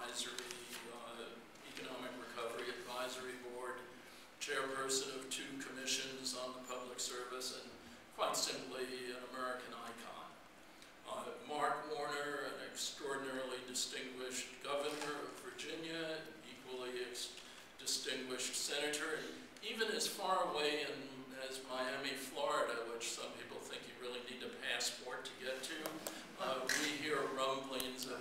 Advisory, Economic Recovery Advisory Board, chairperson of 2 commissions on the public service, and quite simply an American icon. Mark Warner, an extraordinarily distinguished governor of Virginia, equally distinguished senator, and even as far away as Miami, Florida, which some people think you really need a passport to get to, we hear rumblings of